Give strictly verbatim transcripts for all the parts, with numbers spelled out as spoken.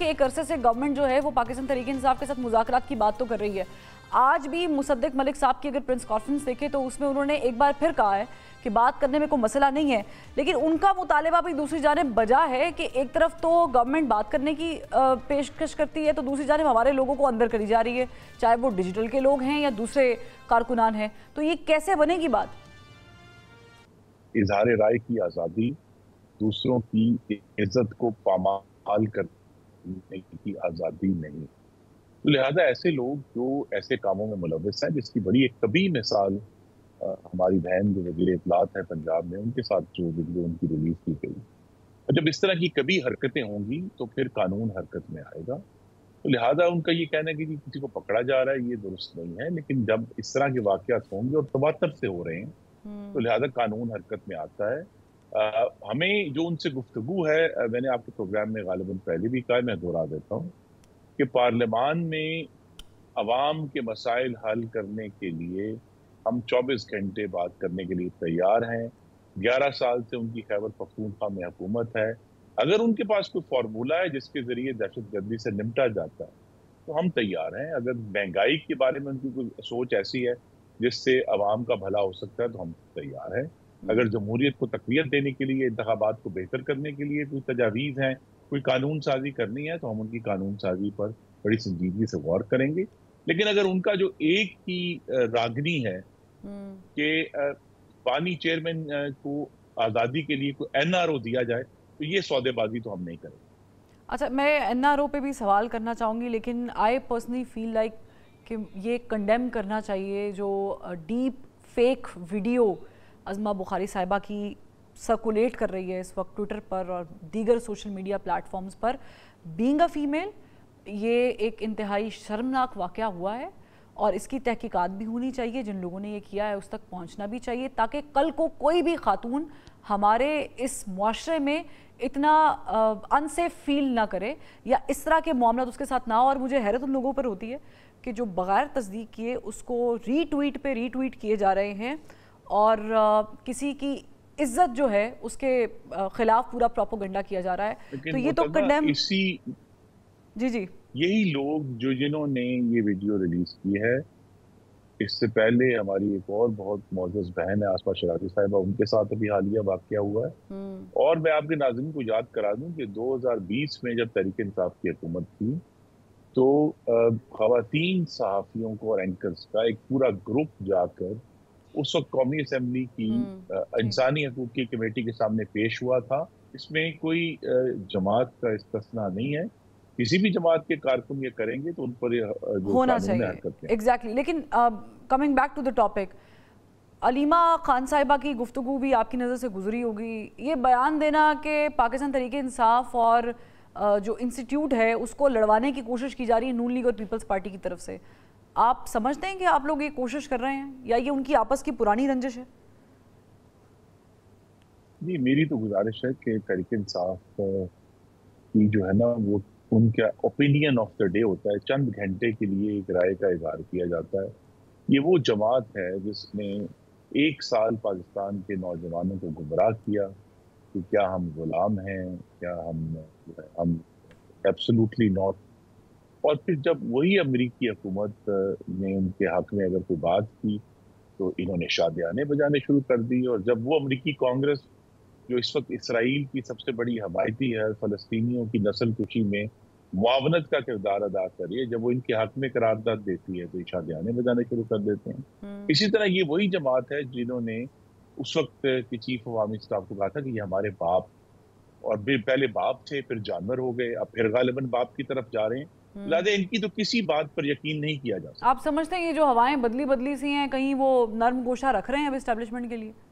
کہ ایک عرصے سے گورنمنٹ جو ہے وہ پاکستان تحریک انصاف کے ساتھ مذاکرات کی بات تو کر رہی ہے. آج بھی مصدق ملک صاحب کی اگر پریس کانفرنس دیکھیں تو اس میں انہوں نے ایک بار پھر کہا ہے کہ بات کرنے میں کوئی مسئلہ نہیں ہے، لیکن ان کا مطالبہ بھی دوسری جانب بجا ہے کہ ایک طرف تو گورنمنٹ بات کرنے کی پیشکش کرتی ہے تو دوسری جانب ہمارے لوگوں کو اندر کری جا رہی ہے، چاہے وہ ڈیجیٹل کے لوگ ہیں یا دوسرے کارکنان ہیں. تو یہ کیسے بنے گی بات؟ اظہار رائے کی آزادی، دوسروں کی عزت کو پامال کرنے کی آزادی نہیں. تو لہذا ایسے لوگ جو ایسے کاموں میں ملوث ہیں، جس کی بڑی ایک طبی مثال ہماری بہن جو وزیر اطلاعات ہے پنجاب میں، ان کے ساتھ جو ویڈیو ان کی ریلیز کی گئی، اور جب اس طرح کی کبھی حرکتیں ہوں گی تو پھر قانون حرکت میں آئے گا. تو لہٰذا ان کا یہ کہنا ہے کہ کسی کو پکڑا جا رہا ہے یہ درست نہیں ہے، لیکن جب اس طرح کے واقعات ہوں گے اور تواتر سے ہو رہے ہیں تو لہٰذا قانون حرکت میں آتا ہے. آ, ہمیں جو ان سے گفتگو ہے، میں نے آپ کے پروگرام میں غالباً پہلے بھی کہا، میں دہرا دیتا ہوں کہ پارلیمان میں عوام کے مسائل حل کرنے کے لیے ہم چوبیس گھنٹے بات کرنے کے لیے تیار ہیں. گیارہ سال سے ان کی خیبر پختونخوا میں حکومت ہے. اگر ان کے پاس کوئی فارمولہ ہے جس کے ذریعے دہشت گردی سے نمٹا جاتا ہے تو ہم تیار ہیں. اگر مہنگائی کے بارے میں ان کی کوئی سوچ ایسی ہے جس سے عوام کا بھلا ہو سکتا ہے تو ہم تیار ہیں. اگر جمہوریت کو تقویت دینے کے لیے، انتخابات کو بہتر کرنے کے لیے کوئی تجاویز ہیں، کوئی قانون سازی کرنی ہے تو ہم ان کی قانون سازی پر بڑی سنجیدگی سے غور کریں گے. لیکن اگر ان کا جو ایک ہی راگنی ہے کہ پانی چیئرمین کو آزادی کے لیے کوئی این آر او دیا جائے تو یہ سودے بازی تو ہم نہیں کریں گے. اچھا، میں این آر او پہ بھی سوال کرنا چاہوں گی، لیکن آئی پرسنلی فیل لائک کہ یہ کنڈیم کرنا چاہیے جو deep fake video Uzma Bukhari صاحبہ کی سرکولیٹ کر رہی ہے اس وقت ٹویٹر پر اور دیگر سوشل میڈیا پلیٹ فارمز پر. بینگ اے فیمیل یہ ایک انتہائی شرمناک واقعہ ہوا ہے اور اس کی تحقیقات بھی ہونی چاہیے. جن لوگوں نے یہ کیا ہے اس تک پہنچنا بھی چاہیے تاکہ کل کو کوئی بھی خاتون ہمارے اس معاشرے میں اتنا انسیف فیل نہ کرے یا اس طرح کے معاملات اس کے ساتھ نہ ہو. اور مجھے حیرت ان لوگوں پر ہوتی ہے کہ جو بغیر تصدیق کیے اس کو ری ٹویٹ پہ ری ٹویٹ کیے جا رہے ہیں اور کسی کی عزت جو ہے اس کے خلاف پورا پروپیگنڈا کیا جا رہا ہے. تو یہ تو کنڈیم اسی جی جی یہی لوگ جو جنہوں نے یہ ویڈیو ریلیز کی ہے، اس سے پہلے ہماری ایک اور بہت معزز بہن ہے آسما شرازی صاحبہ، ان کے ساتھ ابھی حالیہ واقعہ ہوا ہے. اور میں آپ کے ناظرین کو یاد کرا دوں کہ دو ہزار بیس میں جب تحریک انصاف کی حکومت تھی تو خواتین صحافیوں کو اور اینکرز کا ایک پورا گروپ جا کر اس وقت قومی اسمبلی کی انسانی حقوق کی کمیٹی کے سامنے پیش ہوا تھا. اس میں کوئی جماعت کا استثناء نہیں ہے. کسی بھی جماعت کے کارکن یہ کریں گے تو ان پر ہونا چاہیے ایگزیکٹلی. لیکن coming back to the topic, Aleema Khan صاحبہ کی گفتگو بھی آپ کی نظر سے گزری ہوگی. یہ بیان دینا کہ پاکستان تحریک انصاف اور جو انسٹیٹیوٹ ہے اس کو لڑوانے کی کوشش کی جا رہی ہے نون لیگ اور پیپلز پارٹی کی طرف سے، آپ سمجھتے ہیں کہ آپ لوگ یہ کوشش کر رہے ہیں یا یہ ان کی آپس کی پرانی رنجش ہے؟ جی، میری تو گزارش ہے کہ تحریک انصاف کی جو ہے نا وہ ان کا اوپینین آف دا ڈے ہوتا ہے. چند گھنٹے کے لیے ایک رائے کا اظہار کیا جاتا ہے. یہ وہ جماعت ہے جس نے ایک سال پاکستان کے نوجوانوں کو گمراہ کیا کہ کیا ہم غلام ہیں، کیا ہم ہم ایبسولوٹلی ناٹ. اور پھر جب وہی امریکی حکومت نے ان کے حق میں اگر کوئی بات کی تو انہوں نے شادیانے بجانے شروع کر دی. اور جب وہ امریکی کانگریس جو اس وقت اسرائیل کی سب سے بڑی حمایتی ہے، فلسطینیوں کی نسل کشی میں معاونت کا کردار ادا کر رہی ہے، جب وہ ان کے حق میں قرارداد دیتی ہے تو یہ شادیانے بجانے شروع کر دیتے ہیں. اسی طرح یہ وہی جماعت ہے جنہوں نے اس وقت کی چیف عوامی اسٹاف کو کہا تھا کہ یہ ہمارے باپ، اور پہلے باپ تھے پھر جانور ہو گئے، اب پھر غالباً باپ کی طرف جا رہے ہیں. لہٰذا ان کی تو کسی بات پر یقین نہیں کیا جا سکتا. آپ سمجھتے ہیں یہ جو ہوائیں بدلی بدلی سی ہیں کہیں وہ نرم گوشہ رکھ رہے ہیں اب اسٹیبلشمنٹ کے لیے؟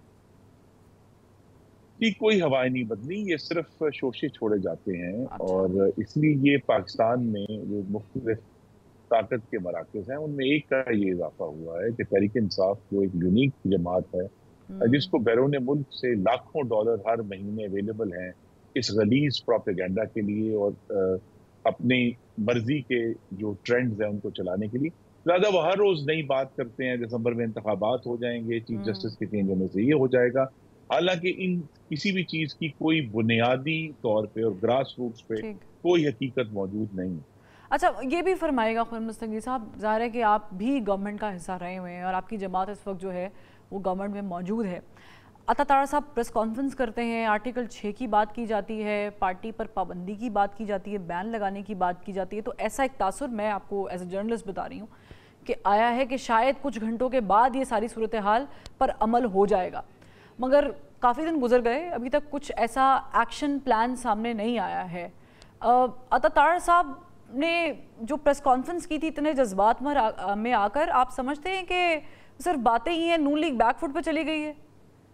کہ کوئی ہوائیں نہیں بدلی، یہ صرف شوشے چھوڑے جاتے ہیں. اور اس لیے یہ پاکستان میں جو مختلف طاقت کے مراکز ہیں ان میں ایک کا یہ اضافہ ہوا ہے کہ تحریک انصاف جو ایک یونیک جماعت ہے جس کو بیرون ملک سے لاکھوں ڈالر ہر مہینے اویلیبل ہیں اس غلیظ پروپیگنڈا کے لیے اور اپنی مرضی کے جو ٹرینڈز ہیں ان کو چلانے کے لیے. لہٰذا وہ ہر روز نئی بات کرتے ہیں. دسمبر میں انتخابات ہو جائیں گے، چیف جسٹس کے چینج ہونے سے یہ ہو جائے گا. हालांकि इन किसी भी चीज की कोई बुनियादी तौर पे और ग्रास रूट्स पे ठीक। कोई हकीकत मौजूद नहीं। अच्छा, ये भी फरमाएगा खुर्रम मुस्तंगी साहब, ज़ाहिर है कि आप भी गवर्नमेंट का हिस्सा रहे हुए हैं और आपकी जमात इस वक्त जो है वो गवर्नमेंट में मौजूद है। अता तारा साहब प्रेस कॉन्फ्रेंस करते हैं, आर्टिकल छः की बात की जाती है, पार्टी पर पाबंदी की बात की जाती है, बैन लगाने की बात की जाती है, तो ऐसा एक तासुर मैं आपको एज ए जर्नलिस्ट बता रही हूँ कि आया है कि शायद कुछ घंटों के बाद ये सारी सूरत हाल पर अमल हो जाएगा, मगर काफ़ी दिन गुजर गए, अभी तक कुछ ऐसा एक्शन प्लान सामने नहीं आया है। अता तारा साहब ने जो प्रेस कॉन्फ्रेंस की थी इतने जज्बात में आकर, आप समझते हैं कि सिर्फ बातें ही हैं, नून लीग बैकफुट पे चली गई है?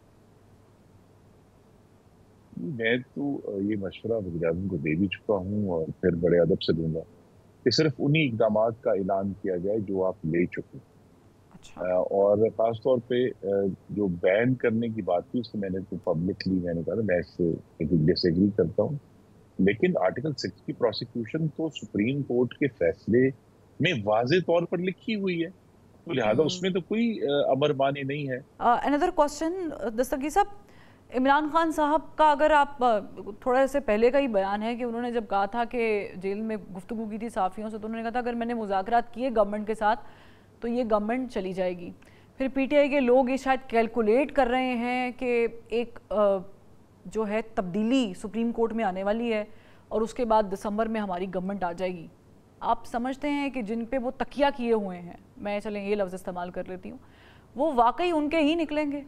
मैं तो ये मशवरा वज़ीर-ए-आज़म को दे भी चुका हूँ और फिर बड़े अदब से दूंगा कि सिर्फ उन्हीं इक़दामात का ऐलान किया जाए जो आप ले चुके। अच्छा। और ख़ास तौर पे जो बैन करने की बात थी, उसको मैंने तो पब्लिकली मैंने कहा मैं इससे डिसएग्री करता हूँ। लेकिन आर्टिकल सिक्स की प्रोसिक्यूशन तो सुप्रीम कोर्ट के फैसले में वाज़ेह तौर पर लिखी हुई है, तो लिहाजा उसमें तो कोई अमरमानी नहीं है। अनदर क्वेश्चन दस्तगीर साहब, इमरान खान साहब का अगर आप थोड़ा से पहले का ही बयान है कि उन्होंने जब कहा था कि जेल में गुफ्तगू की थी सहाफ़ियों से, तो उन्होंने कहा था अगर मैंने मुज़ाकरात किए गवर्नमेंट के साथ तो ये गवर्नमेंट चली जाएगी। फिर पीटीआई के लोग ये शायद कैलकुलेट कर रहे हैं कि एक जो है तब्दीली सुप्रीम कोर्ट में आने वाली है और उसके बाद दिसंबर में हमारी गवर्नमेंट आ जाएगी। आप समझते हैं कि जिन पे वो तकिया किए हुए हैं, मैं चलें ये लफ्ज़ इस्तेमाल कर लेती हूँ, वो वाकई उनके ही निकलेंगे?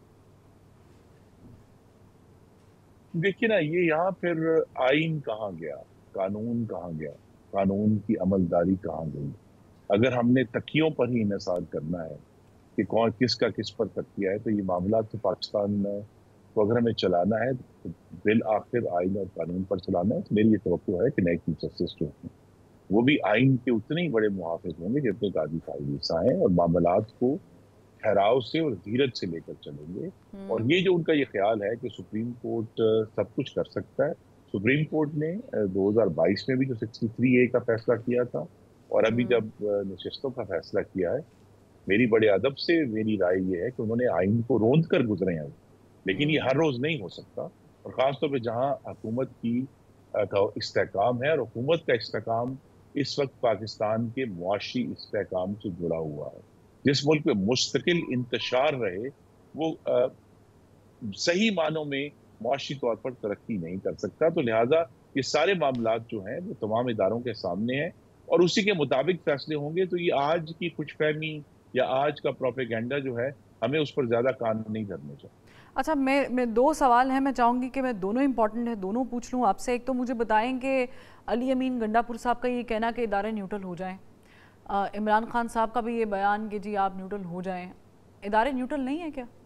देखिए ना, ये यहाँ फिर आइन कहाँ गया, कानून कहाँ गया, कानून की अमलदारी कहाँ गई? अगर हमने तकियों पर ही इन्हिसार करना है कि कौन किसका किस पर तकिया है, तो ये मामला तो पाकिस्तान को अगर हमें चलाना है तो बिल आखिर आइन और कानून पर चलाना है। तो मेरी ये तवक्को है कि नए चीफ जस्टिस जो हैं वो भी आइन के उतने ही बड़े मुहाफिज होंगे जितने काजी फाइज ईसा हैं, और मामलात को ठहराव से और धीरज से लेकर चलेंगे। और ये जो उनका ये ख्याल है कि सुप्रीम कोर्ट सब कुछ कर सकता है, सुप्रीम कोर्ट ने दो हज़ार बाईस में भी जो तिरसठ ए का फैसला किया था और अभी जब नशिस्तों का फैसला किया है, मेरी बड़े अदब से मेरी राय ये है कि उन्होंने आइन को रोंद कर गुजरे हैं, लेकिन ये हर रोज नहीं हो सकता। और खासतौर पर जहाँ हुकूमत की इस्तेहकाम है, और हुकूमत का इस्तेहकाम इस वक्त पाकिस्तान के मुआशी इस्तेहकाम से जुड़ा हुआ है। जिस मुल्क में मुस्तकिल इंतशार रहे वो आ, सही मानों में मुआशी तौर पर तरक्की नहीं कर सकता। तो लिहाजा ये सारे मामलात जो हैं वो तमाम इदारों के सामने हैं और उसी के मुताबिक फैसले होंगे। तो ये आज की खुशफहमी या आज का प्रोपेगेंडा जो है, हमें उस पर ज़्यादा कान नहीं धरने चाहिए। अच्छा, मैं मैं दो सवाल हैं, मैं चाहूँगी कि मैं दोनों इंपॉर्टेंट है, दोनों पूछ लूँ आपसे। एक तो मुझे बताएं कि अली अमीन गंडापुर साहब का ये कहना कि इदारे न्यूट्रल हो जाएं, इमरान खान साहब का भी ये बयान कि जी आप न्यूट्रल हो जाएं, इदारे न्यूट्रल नहीं है क्या?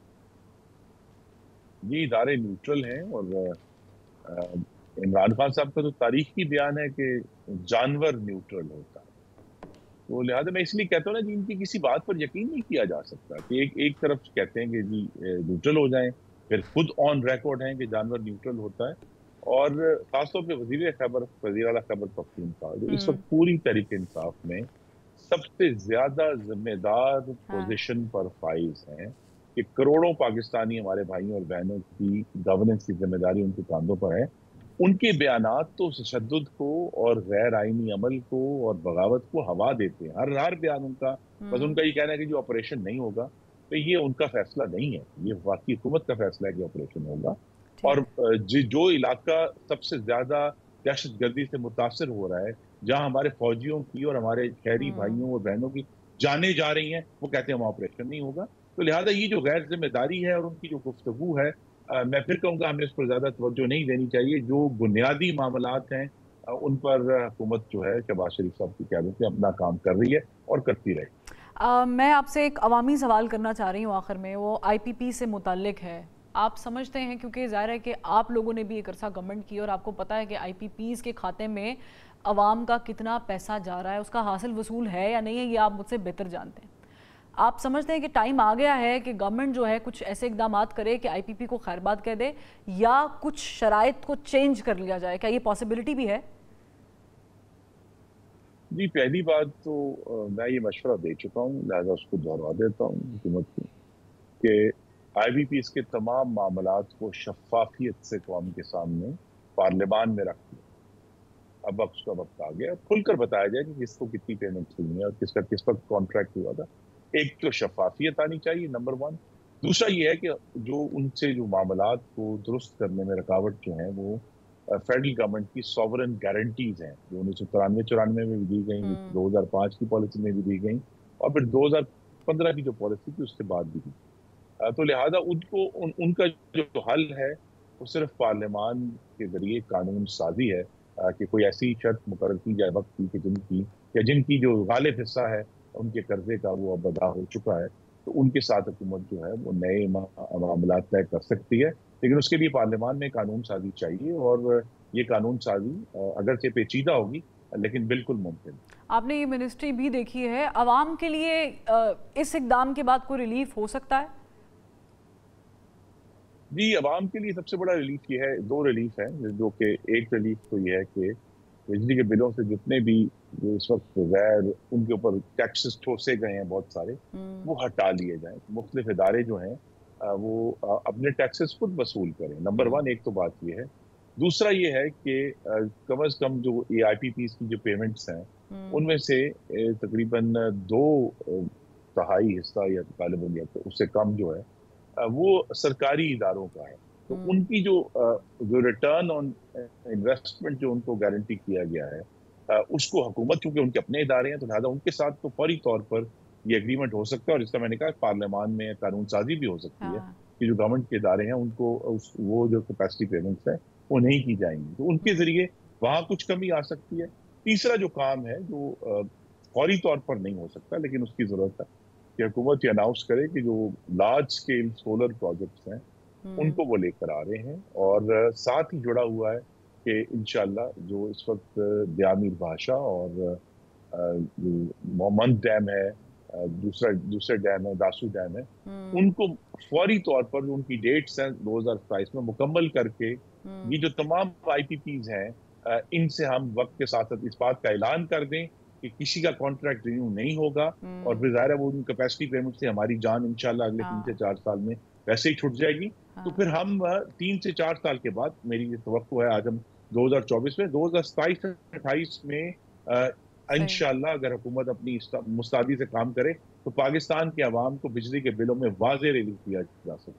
ये इदारे न्यूट्रल हैं और इमरान खान साहब का तो तारीखी बयान है कि जानवर न्यूट्रल होता है। तो लिहाजा मैं इसलिए कहता हूँ ना जी, इनकी किसी बात पर यकीन नहीं किया जा सकता कि एक एक तरफ कहते हैं कि जी न्यूट्रल हो जाएं, फिर खुद ऑन रिकॉर्ड हैं कि जानवर न्यूट्रल होता है। और खासतौर पे वजीर खैबर वजीर आला खैबर पख्तूनख्वा जो इस वक्त पूरी तहरीक इंसाफ में सबसे ज्यादा जिम्मेदार पोजीशन पर फाइज हैं कि करोड़ों पाकिस्तानी हमारे भाइयों और बहनों की गवर्नेंस की जिम्मेदारी उनके कांधों पर है, उनके बयानात तो तशद्दुद को और गैर आईनी अमल को और बगावत को हवा देते हैं। हर हर बयान उनका बस उनका ये कहना है कि जो ऑपरेशन नहीं होगा, तो ये उनका फैसला नहीं है, ये वाकई हुकूमत का फैसला है कि ऑपरेशन होगा। और जो इलाका सबसे ज्यादा दहशत गर्दी से मुतासर हो रहा है, जहां हमारे फौजियों की और हमारे शहरी भाइयों और बहनों की जाने जा रही हैं, वो कहते हैं वहां ऑपरेशन नहीं होगा। तो लिहाजा ये जो गैर जिम्मेदारी है और उनकी जो गुफ्तगू है, आ, मैं फिर कहूँगा हमें उस पर ज्यादा तवज्जो नहीं देनी चाहिए। जो बुनियादी मामलात हैं आ, उन पर हुकूमत जो है शहबाज शरीफ साहब की क़यादत में अपना काम कर रही है और करती रहे। आ, मैं आपसे एक अवामी सवाल करना चाह रही हूँ आखिर में, वो आई पी पी से मुताल्लिक है। आप समझते हैं, क्योंकि ज़ाहिर है कि आप लोगों ने भी एक अरसा गवर्नमेंट की और आपको पता है कि आई पी पीज़ के खाते में अवाम का कितना पैसा जा रहा है, उसका हासिल वसूल है या नहीं है, ये आप मुझसे बेहतर जानते हैं। आप समझते हैं कि टाइम आ गया है कि गवर्नमेंट जो है कुछ ऐसे इकदाम करे कि आई पी पी को खैरबाद कह दे या कुछ शराइत को चेंज कर लिया जाए? क्या ये पॉसिबिलिटी भी है? जी, पहली बात तो मैं ये मशवरा दे चुका हूँ, लिहाजा उसको दोहरा देता हूँ हुकूमत को कि آئی بی پی ایس کے تمام معاملات کو شفافیت سے قوم کے سامنے پارلیمان میں رکھ دیا. اب اس کا وقت آ گیا, کھل کر بتایا جائے کہ کس کو کتنی پیمنٹ ہوئی ہیں اور کس کا کس وقت کانٹریکٹ ہوا تھا. ایک تو شفافیت آنی چاہیے نمبر ون. دوسرا یہ ہے کہ جو ان سے جو معاملات کو درست کرنے میں رکاوٹ جو ہیں وہ فیڈرل گورنمنٹ کی سوورن گارنٹیز ہیں جو انیس سو ترانوے چورانوے میں بھی دی گئیں, دو ہزار پانچ کی پالیسی میں بھی دی گئیں اور پھر دو ہزار پندرہ کی جو پالیسی تھی اس کے بعد بھی دی. تو لہٰذا ان کو ان, ان کا جو حل ہے وہ صرف پارلیمان کے ذریعے قانون سازی ہے کہ کوئی ایسی شرط مقرر کی جائے وقت کی کہ جن کی یا جن کی جو غالب حصہ ہے ان کے قرضے کا وہ اب ادا ہو چکا ہے, تو ان کے ساتھ حکومت جو ہے وہ نئے معاملات طے کر سکتی ہے. لیکن اس کے لیے پارلیمان میں قانون سازی چاہیے اور یہ قانون سازی اگرچہ پیچیدہ ہوگی لیکن بالکل ممکن. آپ نے یہ منسٹری بھی دیکھی ہے, عوام کے لیے اس اقدام کے بعد کوئی ریلیف ہو سکتا ہے؟ جی, عوام کے لیے سب سے بڑا ریلیف یہ ہے, دو ریلیف ہیں جو کہ ایک ریلیف تو یہ ہے کہ بجلی کے بلوں سے جتنے بھی جو اس وقت غیر ان کے اوپر ٹیکسز ٹھوسے گئے ہیں بہت سارے وہ ہٹا لیے جائیں. مختلف ادارے جو ہیں وہ اپنے ٹیکسز خود وصول کریں. نمبر ون ایک تو بات یہ ہے. دوسرا یہ ہے کہ کم از کم جو اے آئی پی پیز کی جو پیمنٹس ہیں ان میں سے تقریباً دو تہائی حصہ یا غالباً اس سے کم جو ہے وہ سرکاری اداروں کا ہے. تو ان کی جو جو ریٹرن آن انویسٹمنٹ جو ان کو گارنٹی کیا گیا ہے اس کو حکومت, چونکہ ان کے اپنے ادارے ہیں تو لہٰذا ان کے ساتھ تو فوری طور پر یہ اگریمنٹ ہو سکتا ہے اور جس کا میں نے کہا پارلیمان میں قانون سازی بھی ہو سکتی ہے کہ جو گورنمنٹ کے ادارے ہیں ان کو وہ جو کیپیسٹی پیمنٹس ہیں وہ نہیں کی جائیں گی, تو ان کے ذریعے وہاں کچھ کمی آ سکتی ہے. تیسرا جو کام ہے جو فوری طور پر نہیں ہو سکتا لیکن اس کی ضرورت ہے کہ حکومت یہ اناؤنس کرے کہ جو لارج اسکیل سولر پروجیکٹس ہیں ان کو وہ لے کر آ رہے ہیں, اور ساتھ ہی جڑا ہوا ہے کہ انشاءاللہ جو اس وقت دیامیر بھاشا اور مومند ڈیم ہے, دوسرا دوسرے ڈیم ہے داسو ڈیم ہے, ان کو فوری طور پر ان کی ڈیٹس ہیں دو ہزار ستائیس میں مکمل کر کے یہ جو تمام آئی پی پیز ہیں ان سے ہم وقت کے ساتھ ساتھ اس بات کا اعلان کر دیں کہ کسی کا کانٹریکٹ رینیو نہیں ہوگا اور پھر ظاہر ہے وہ کیپیسٹی پیمنٹ سے ہماری جان انشاءاللہ اگلے تین سے چار سال میں ویسے ہی چھٹ جائے گی. تو پھر ہم تین سے چار سال کے بعد, میری یہ توقع ہے آج ہم دو ہزار چوبیس میں, دو ہزار ستائیس اٹھائیس میں انشاءاللہ اگر حکومت اپنی مستعدی سے کام کرے تو پاکستان کے عوام کو بجلی کے بلوں میں واضح ریلیف دیا جا سکتا ہے.